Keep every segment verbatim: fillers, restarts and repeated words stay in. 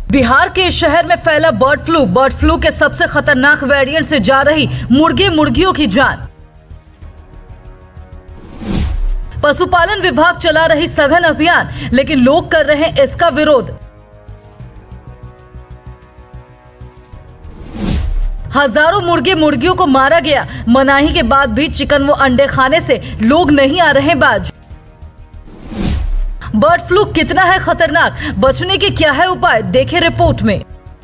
बिहार के शहर में फैला बर्ड फ्लू। बर्ड फ्लू के सबसे खतरनाक वेरिएंट से जा रही मुर्गे मुर्गियों की जान। पशुपालन विभाग चला रही सघन अभियान, लेकिन लोग कर रहे हैं इसका विरोध। हजारों मुर्गे मुर्गियों को मारा गया। मनाही के बाद भी चिकन व अंडे खाने से लोग नहीं आ रहे बाज। बर्ड फ्लू कितना है खतरनाक, बचने के क्या है उपाय, देखें रिपोर्ट में।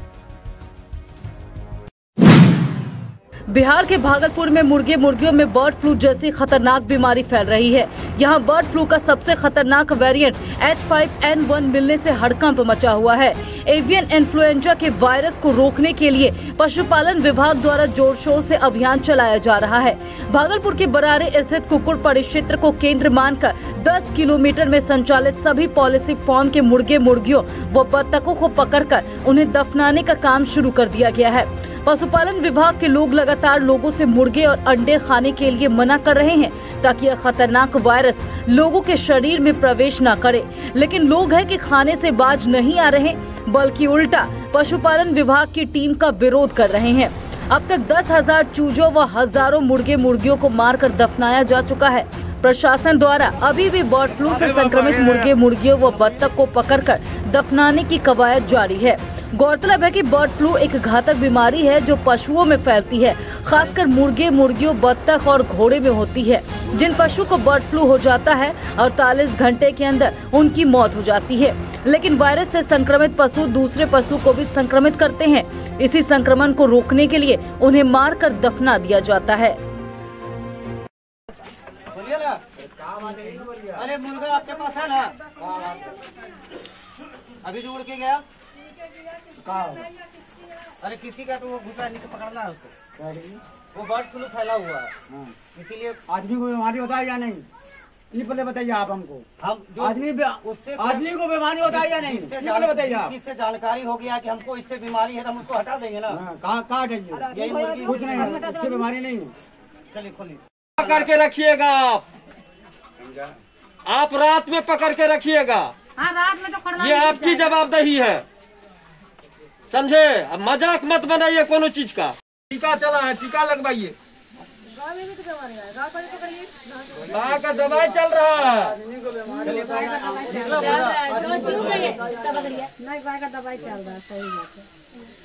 बिहार के भागलपुर में मुर्गे मुर्गियों में बर्ड फ्लू जैसी खतरनाक बीमारी फैल रही है। यहां बर्ड फ्लू का सबसे खतरनाक variant H five N one मिलने से हड़कंप मचा हुआ है। एवियन इन्फ्लुएंजा के वायरस को रोकने के लिए पशुपालन विभाग द्वारा जोर शोर से अभियान चलाया जा रहा है। भागलपुर के बरारे स्थित कुकुड़ परिक्षेत्र को केंद्र मानकर दस किलोमीटर में संचालित सभी पॉलिसी फार्म के मुर्गे मुर्गियों व बत्तखों को पकड़कर उन्हें दफनाने का काम शुरू कर दिया गया है। पशुपालन विभाग के लोग लगातार लोगों से मुर्गे और अंडे खाने के लिए मना कर रहे हैं ताकि यह खतरनाक वायरस लोगों के शरीर में प्रवेश न करे, लेकिन लोग हैं कि खाने से बाज नहीं आ रहे, बल्कि उल्टा पशुपालन विभाग की टीम का विरोध कर रहे हैं। अब तक दस हजार चूजों व हजारों मुर्गे मुर्गियों को मारकर दफनाया जा चुका है। प्रशासन द्वारा अभी भी बर्ड फ्लू से संक्रमित मुर्गे मुर्गियों व बत्तख को पकड़कर दफनाने की कवायद जारी है। गौरतलब है कि बर्ड फ्लू एक घातक बीमारी है जो पशुओं में फैलती है, खासकर मुर्गे मुर्गियों बत्तख और घोड़े में होती है। जिन पशु को बर्ड फ्लू हो जाता है अड़तालीस घंटे के अंदर उनकी मौत हो जाती है, लेकिन वायरस से संक्रमित पशु दूसरे पशु को भी संक्रमित करते हैं। इसी संक्रमण को रोकने के लिए उन्हें मार कर दफना दिया जाता है। अरे मुर्गा आपके पास है ना? अभी जो उड़ के गया कहाँ? अरे किसी का तो वो घुसा नीचे पकड़ना है उसको। वो बर्ड फ्लू फैला हुआ है, इसीलिए आदमी को बीमारी होता है या नहीं, ये पहले बताइए आप हमको। हम जो आदमी उससे आदमी को बीमारी होता है या नहीं, ये पहले बताइए आप। इससे जानकारी हो गया कि हमको इससे बीमारी है तो हम उसको हटा देंगे ना। कहाँ कहाँ हटाइए, यही मुर्गी कुछ नहीं है, इससे बीमारी नहीं है। चलिए खोलिए। करके रखिएगा आप आप रात में पकड़ के रखिएगा। हाँ, रात में तो ये आपकी जवाबदेही है, समझे? अब मजाक मत बनाइए कोनो चीज का। टीका चला है, टीका लगवाइए। गाय का दवाई चल रहा है, गाय का दवाई चल रहा है, सही बात है।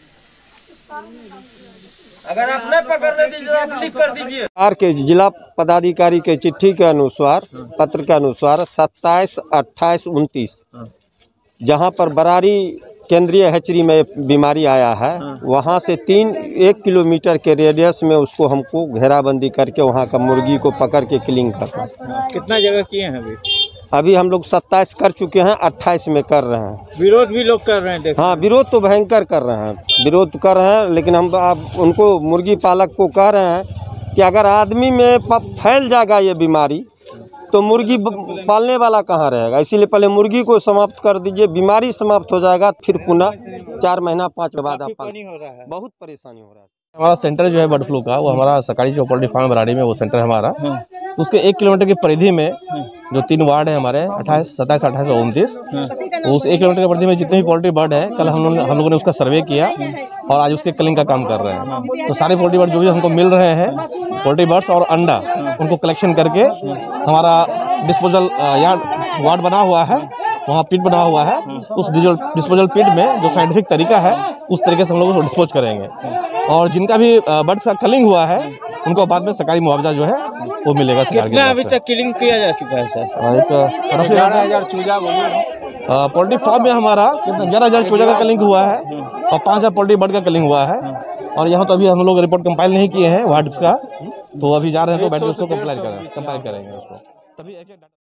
अगर आप नहीं पकड़ने दीजिए आप लिख कर दीजिए। बिहार के जिला पदाधिकारी के चिट्ठी के अनुसार, पत्र के अनुसार सत्ताईस अट्ठाईस उनतीस जहां पर बरारी केंद्रीय हैचरी में बीमारी आया है, वहां से तीन एक किलोमीटर के रेडियस में उसको हमको घेराबंदी करके वहां का मुर्गी को पकड़ के क्लीन करना। कितना जगह किए हैं अभी? अभी हम लोग सत्ताईस कर चुके हैं, अट्ठाईस में कर रहे हैं। विरोध भी लोग कर रहे हैं? हाँ, विरोध तो भयंकर कर रहे हैं, विरोध कर रहे हैं, लेकिन हम आप उनको मुर्गी पालक को कह रहे हैं कि अगर आदमी में फैल जाएगा ये बीमारी तो मुर्गी पालने वाला कहाँ रहेगा, इसीलिए पहले मुर्गी को समाप्त कर दीजिए। बीमारी समाप्त हो जाएगा फिर पुनः चार महीना पाँच के बाद आप हो रहा है, बहुत परेशानी हो रहा है। हमारा सेंटर जो है बर्ड फ्लू का, वो हमारा सरकारी जो पोल्ट्री फार्म बराड़ी में वो सेंटर है हमारा। उसके एक किलोमीटर की परिधि में जो तीन वार्ड है हमारे अट्ठाईस सत्ताईस अट्ठाईस और उनतीस, उस एक किलोमीटर की परिधि में जितने भी पोल्ट्री बर्ड है, कल हम लोग हम लोगों ने उसका सर्वे किया और आज उसके कलिंग का काम कर रहे हैं। तो सारे पोल्ट्री बर्ड जो भी हमको मिल रहे हैं, पोल्ट्री बर्ड्स और अंडा, उनको कलेक्शन करके हमारा डिस्पोजल यार्ड वार्ड बना हुआ है, वहाँ पिट बना हुआ है। उस डिस्पोजल पिट में जो साइंटिफिक तरीका है उस तरीके से हम लोग उसको डिस्पोज करेंगे। और जिनका भी बर्ड्स का कलिंग हुआ है उनको बाद में सरकारी मुआवजा जो है वो मिलेगा सरकार की। अभी तक किलिंग किया जा चुका है सर? एक ग्यारह हजार चूजा पोल्ट्री फार्म में हमारा ग्यारह हजार चूजा का कलिंग हुआ है और पाँच हजार पोल्ट्री बर्ड का कलिंग हुआ है। और यहाँ तो अभी हम लोग रिपोर्ट कंपाइल नहीं किए हैं वार्ड्स का, तो अभी जा रहे हैं तो बैठ के उसको कंपाइल करेंगे उसको तभी।